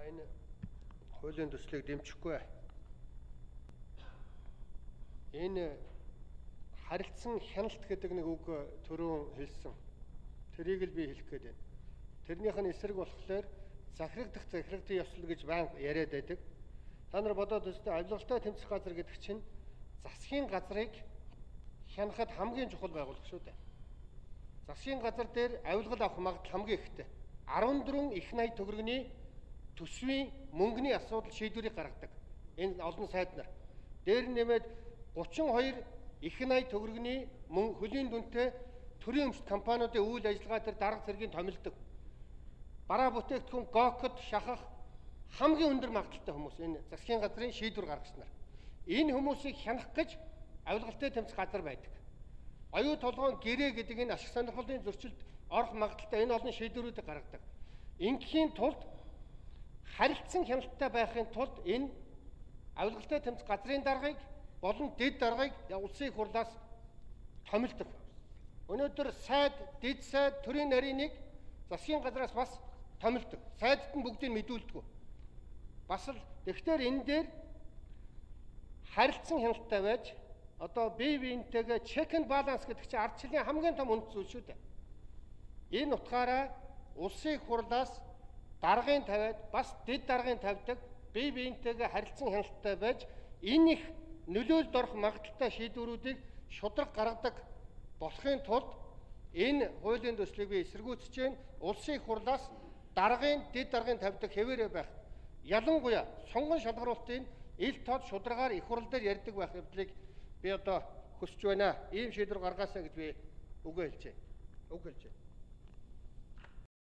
Энэ хуулийн төслийг дэмжихгүй. Энэ харилцсан хяналт гэдэг нэг үг түрүүн хэлсэн. Тэрийг л би хэлэх гээд байна. Тэрнийх нь эсрэг болохоор захирагдах ёслол гэж баян яриад байдаг. Та нар бодоод үзтээ авилгалтай тэмцэх газар гэдэг чинь засгийн газрыг хянахад хамгийн чухал байгууллага шүү дээ. Засгийн газар дээр авилгал авах магадлал хамгийн ихтэй. 14 их найд төгрөгийн төсвийн мөнгөний асуудал шийдвэрийг гаргадаг. Энэ олон сайд нар. Дээр нэмээд 32 их найд төгрөгийн хөлийн дүнтэй төрийн өмчт компаниудын үйл ажиллагаа дээр дарга цэргийн томилдог. Бараа бүтээгдэхүүн гокод шахах хамгийн өндөр магадaltaй хүмүүс энэ засгийн газрын шийдвэр гаргагч нар. Энэ хүмүүсийг хянах гэж авилгалтай тэмцэх газар байдаг. Оюу толгойн гэрээ гэдэг энэ ашиг сонирхлын зөрчилд орох магадaltaй энэ олон шийдвэрүүдийг гаргадаг. Ингээхийн тулд харилцсан хяналттай байхын тулд энэ авилгалтай тэмцэх газрын даргыг болон дэд даргыг улсын их хурлаас томилдог. Өнөөдөр сайд, дэд сайд, төрийн нарийныг засгийн газраас бас томилдог. Сайдд нь бүгдийг мэдүүлдэг. Бас л тэгэхээр энэ дээр харилцсан хяналттай байж одоо бие биентэйгээ check and balance гэдэг чинь ардчлалын хамгийн том үнд зүйл шүү дээ. Энэ утгаараа улсын их хурлаас даргын тавиад бас дэд даргын тавьдаг бие биентэйгээ харилцсан хяналттай байж энэ их нөлөөлөлд орох магадaltaй шийдвэрүүдийг шударга гаргадаг болохын тулд энэ хуулийн төслийг би эсэргүүцэж байна. Улсын их хурлаас даргын дэд даргын тавьдаг хэвээрээ байх. Ялангуяа сонгон шалгаруулалтын ил тод шударгаар их хурл дээр ярьдаг байх явдлыг би одоо хүсэж байна. Ийм шийдвэр гаргаасаа гэж би үг хэлж байна.